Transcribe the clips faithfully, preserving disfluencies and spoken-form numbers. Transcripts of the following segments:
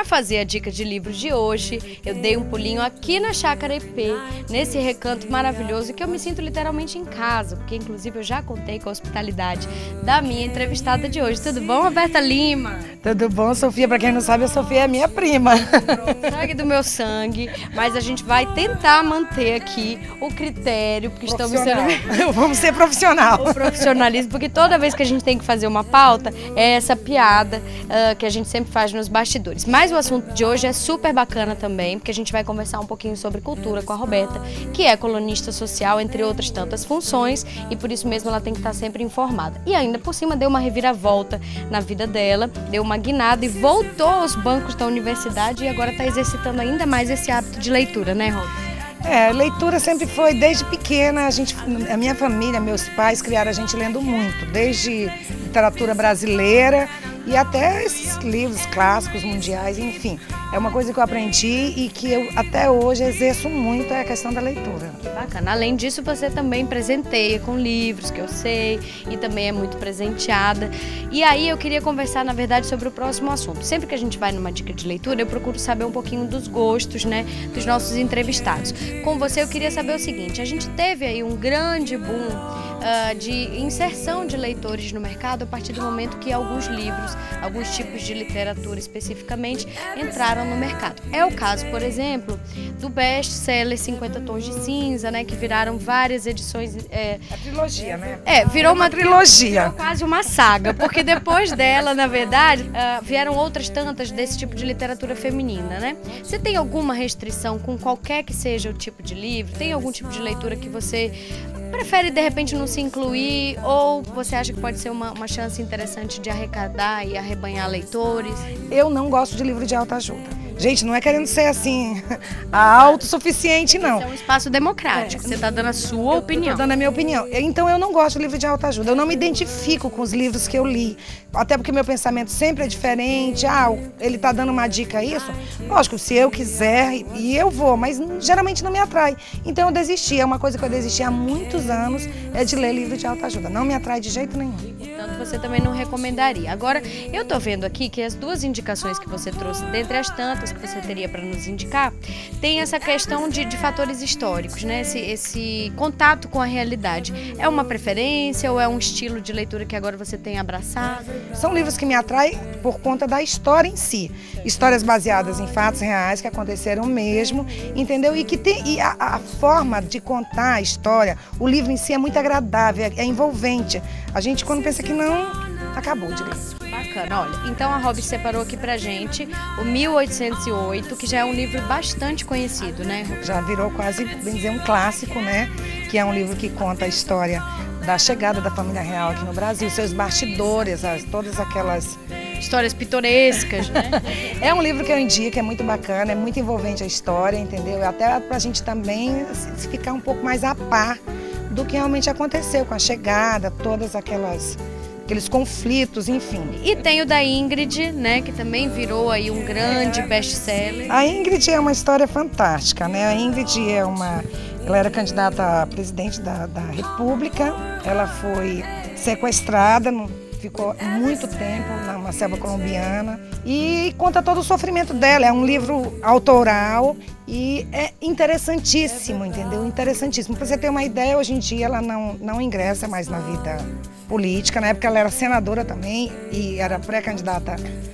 fazer a dica de livros de hoje, eu dei um pulinho aqui na Chácara I P, nesse recanto maravilhoso que eu me sinto literalmente em casa, porque inclusive eu já contei com a hospitalidade da minha entrevistada de hoje. Tudo bom, Roberta Lima? Tudo bom, Sofia? Para quem não sabe, a Sofia é minha prima. Sangue do meu sangue, mas a gente vai tentar manter aqui o critério, porque estamos sendo... Vamos ser profissional. O profissionalismo, porque toda vez que a gente tem que fazer uma pauta, é essa piada uh, que a gente sempre faz nos bastidores. Mas o assunto de hoje é super bacana também, porque a gente vai conversar um pouquinho sobre cultura com a Roberta, que é colunista social, entre outras tantas funções, e por isso mesmo ela tem que estar sempre informada. E ainda por cima deu uma reviravolta na vida dela, deu uma guinada e voltou aos bancos da universidade e agora está exercitando ainda mais esse hábito de leitura, né, Roberta? É, leitura sempre foi, desde pequena, a, gente, a minha família, meus pais criaram a gente lendo muito, desde literatura brasileira e até esses livros clássicos, mundiais, enfim. É uma coisa que eu aprendi e que eu até hoje exerço muito, é a questão da leitura. Que bacana. Além disso, você também presenteia com livros, que eu sei, e também é muito presenteada. E aí eu queria conversar, na verdade, sobre o próximo assunto. Sempre que a gente vai numa dica de leitura, eu procuro saber um pouquinho dos gostos, né, dos nossos entrevistados. Com você, eu queria saber o seguinte, a gente teve aí um grande boom uh, de inserção de leitores no mercado a partir do momento que alguns livros, alguns tipos de literatura especificamente, entraram no mercado. É o caso, por exemplo, do best-seller cinquenta tons de cinza, né, que viraram várias edições. É, a trilogia, né? É, virou uma, uma trilogia. Virou quase uma saga, porque depois dela, na verdade, uh, vieram outras tantas desse tipo de literatura feminina, né? Você tem alguma restrição com qualquer que seja o tipo de livro? Tem algum tipo de leitura que você prefere, de repente, não se incluir? Ou você acha que pode ser uma, uma chance interessante de arrecadar e arrebanhar leitores? Eu não gosto de livro de autoajuda. Gente, não é querendo ser assim, autossuficiente, não. Esse é um espaço democrático, é. Você está dando a sua eu, opinião. Eu tô dando a minha opinião. Então eu não gosto de livro de autoajuda, eu não me identifico com os livros que eu li. Até porque meu pensamento sempre é diferente. Ah, ele está dando uma dica a isso? Lógico, se eu quiser, e eu vou, mas geralmente não me atrai. Então eu desisti, é uma coisa que eu desisti há muitos anos, é de ler livro de autoajuda. Não me atrai de jeito nenhum. Portanto, você também não recomendaria. Agora, eu tô vendo aqui que as duas indicações que você trouxe, dentre as tantas que você teria para nos indicar, tem essa questão de, de fatores históricos, né? Esse, esse contato com a realidade. É uma preferência ou é um estilo de leitura que agora você tem abraçado? São livros que me atraem por conta da história em si. Histórias baseadas em fatos reais que aconteceram mesmo, entendeu? E que tem e a, a forma de contar a história, o livro em si é muito agradável, é, é envolvente. A gente, quando pensa que não, acabou de ler. Bacana, olha, então a Rob separou aqui pra gente o mil oitocentos e oito, que já é um livro bastante conhecido, né? Já virou quase, bem dizer, um clássico, né? Que é um livro que conta a história da chegada da família real aqui no Brasil, seus bastidores, as, todas aquelas... Histórias pitorescas, né? É um livro que eu indico, é muito bacana, é muito envolvente a história, entendeu? Até pra gente também se ficar um pouco mais a par do que realmente aconteceu com a chegada, todas aquelas... aqueles conflitos, enfim. E tem o da Ingrid, né, que também virou aí um grande best-seller. A Ingrid é uma história fantástica, né? A Ingrid é uma, ela era candidata a presidente da, da República, ela foi sequestrada, ficou muito tempo na selva colombiana e conta todo o sofrimento dela. É um livro autoral e é interessantíssimo, entendeu? Interessantíssimo. Para você ter uma ideia, hoje em dia ela não, não ingressa mais na vida política. Na época ela era senadora também e era pré-candidata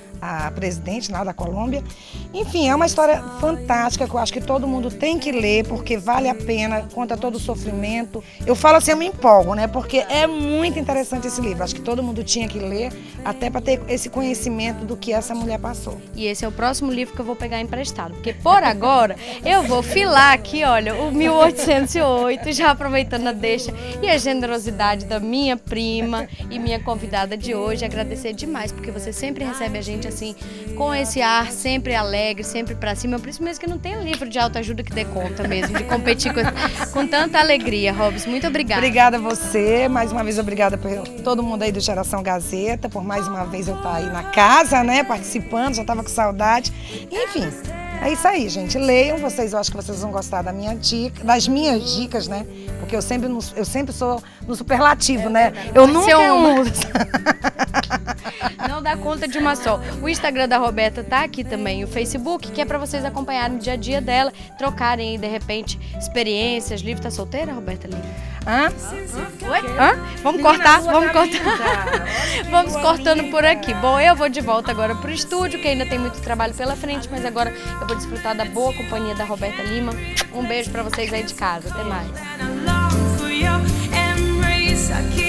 a presidente lá da Colômbia. Enfim, é uma história fantástica que eu acho que todo mundo tem que ler, porque vale a pena, conta todo o sofrimento. Eu falo assim, eu me empolgo, né? Porque é muito interessante esse livro. Acho que todo mundo tinha que ler, até para ter esse conhecimento do que essa mulher passou. E esse é o próximo livro que eu vou pegar emprestado, porque por agora eu vou filar aqui, olha, o mil oitocentos e oito, já aproveitando a deixa e a generosidade da minha prima e minha convidada de hoje. Agradecer demais, porque você sempre recebe a gente assim, com esse ar sempre alegre, sempre pra cima. Por isso mesmo que não tem livro de autoajuda que dê conta mesmo, de competir com, com tanta alegria. Robson, muito obrigada. Obrigada a você, mais uma vez obrigada por todo mundo aí do Geração Gazeta, por mais uma vez eu estar aí na casa, né, participando, já tava com saudade. Enfim, é isso aí, gente. Leiam, vocês, eu acho que vocês vão gostar da minha dica, das minhas dicas, né? Porque eu sempre, eu sempre sou no superlativo, é, né? Eu nunca... Uma. Não dá conta de uma só. O Instagram da Roberta tá aqui também, o Facebook, que é pra vocês acompanharem o dia a dia dela, trocarem aí, de repente, experiências, livros. Tá solteira, Roberta Lima? Hã? Oi? Hã? Vamos cortar? Vamos cortar. Vamos cortando por aqui. Bom, eu vou de volta agora pro estúdio, que ainda tem muito trabalho pela frente, mas agora eu vou desfrutar da boa companhia da Roberta Lima. Um beijo pra vocês aí de casa. Até mais.